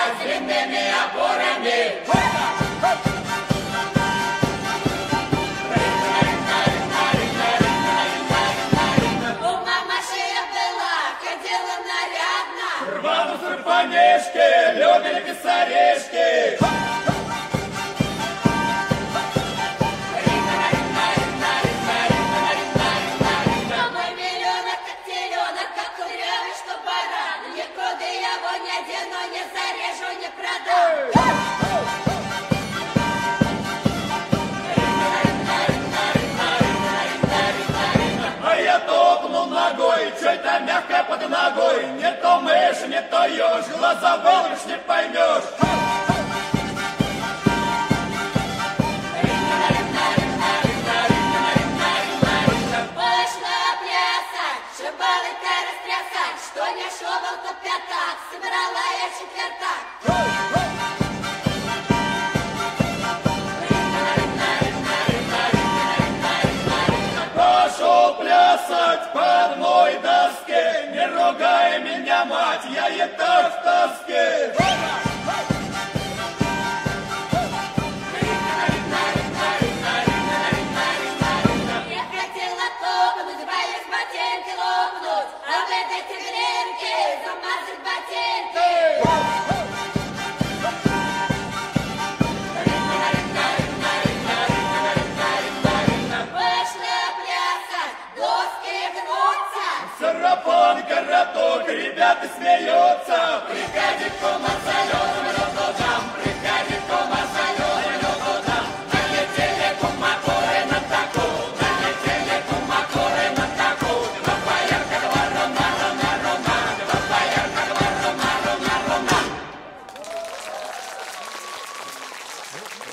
с длинными опорами. У мамаши я была, ходила нарядно. Рвану сырфанишки, любили писаришки. Но не зарежу, не продам. А я топнул ногой, чё это мягко под ногой. Не то мышь, не то ёж, глаза вылишь, не поймешь. Пошла плясать, шибалы-то растрясать. Что не шобал, то пятак, собрала я четвертак. Пошел плясать по одной доске. Не ругай меня, мать, я и так в тоске. Я хотела топнуть, боюсь ботинки лопнуть, а в этой тигринке замазать ботинки. Пошла плясать, доски гнутся. Сарафан, городок, ребята смеются. Приходит кума соленым, лёгодам. Приходит кума соленым, лёгодам. Налетели кумакуры на таку. Налетели кумакуры на таку. Два поярка, два руна, руна, руна. Два поярка, два руна, руна, руна.